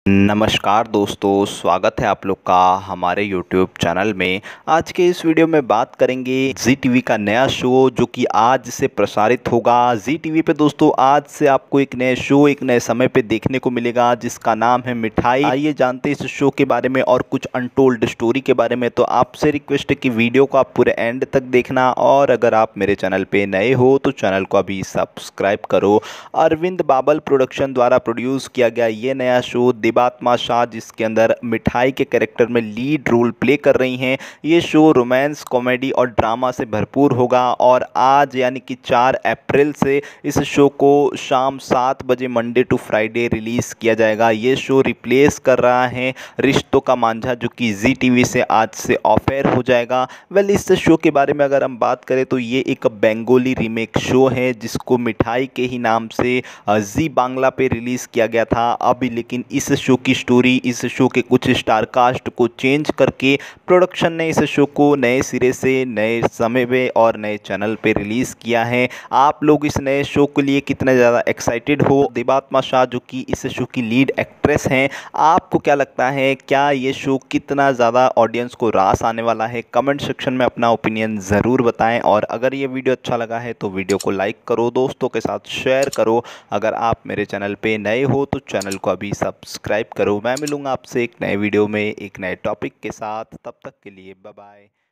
नमस्कार दोस्तों, स्वागत है आप लोग का हमारे यूट्यूब चैनल में। आज के इस वीडियो में बात करेंगे जी टीवी का नया शो जो कि आज से प्रसारित होगा। जी टीवी पे दोस्तों आज से आपको एक नए शो एक नए समय पे देखने को मिलेगा जिसका नाम है मिठाई। आइए जानते हैं इस शो के बारे में और कुछ अनटोल्ड स्टोरी के बारे में। तो आपसे रिक्वेस्ट है कि वीडियो को आप पूरे एंड तक देखना, और अगर आप मेरे चैनल पे नए हो तो चैनल को अभी सब्सक्राइब करो। अरविंद बाबल प्रोडक्शन द्वारा प्रोड्यूस किया गया ये नया शो दिबात्मा शाह, जिसके अंदर मिठाई के कैरेक्टर में लीड रोल प्ले कर रही हैं। ये शो रोमांस, कॉमेडी और ड्रामा से भरपूर होगा और आज यानी कि 4 अप्रैल से इस शो को शाम 7 बजे मंडे टू फ्राइडे रिलीज़ किया जाएगा। ये शो रिप्लेस कर रहा है रिश्तों का मांझा, जो कि जी टीवी से आज से ऑफ एयर हो जाएगा। वेल, इस शो के बारे में अगर हम बात करें तो ये एक बंगाली रीमेक शो है जिसको मिठाई के ही नाम से जी बांग्ला पे रिलीज़ किया गया था। अभी लेकिन इस शो की स्टोरी, इस शो के कुछ स्टार कास्ट को चेंज करके प्रोडक्शन ने इस शो को नए सिरे से नए समय पे और नए चैनल पे रिलीज़ किया है। आप लोग इस नए शो के लिए कितने ज़्यादा एक्साइटेड हो? दिबात्मा शाह जो कि इस शो की लीड एक्ट्रेस हैं, आपको क्या लगता है, क्या ये शो कितना ज़्यादा ऑडियंस को रास आने वाला है? कमेंट सेक्शन में अपना ओपिनियन ज़रूर बताएं, और अगर ये वीडियो अच्छा लगा है तो वीडियो को लाइक करो, दोस्तों के साथ शेयर करो। अगर आप मेरे चैनल पे नए हो तो चैनल को अभी सब्सक्राइब करो। मैं मिलूंगा आपसे एक नए वीडियो में एक नए टॉपिक के साथ। तब तक के लिए बाय बाय।